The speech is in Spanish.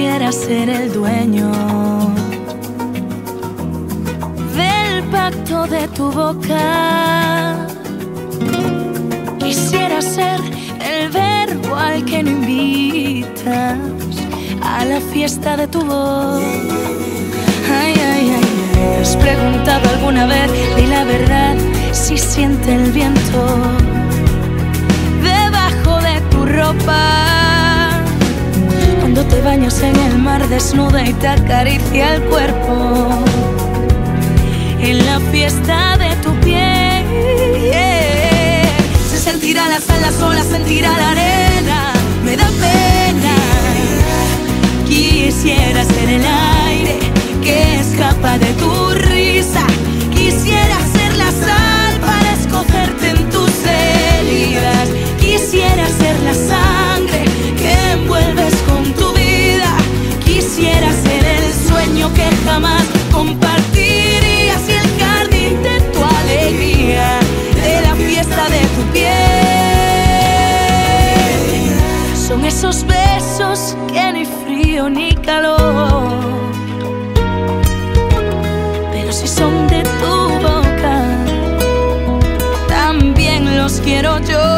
quisiera ser el dueño del pacto de tu boca. Quisiera ser el verbo al que no invitas a la fiesta de tu voz. Ay, ay, ay, ¿te has preguntado alguna vez, di la verdad, si siente el viento debajo de tu ropa? Cuando te bañas en el mar desnuda y te acaricia el cuerpo en la fiesta de tu piel. Se sentirá la sal, la sola, sentirá la arena. Me da pena. Quisiera ser el aire que escapa de tu risa. Quisiera ser la sal para escocerte en tus heridas. Quisiera ser la sangre que envuelves con tu vida. Quisiera ser el sueño que jamás compartirías y el jardín de tu alegría, de la fiesta de tu piel. Son esos besos que ni frío ni calor, pero si son de tu boca, también los quiero yo.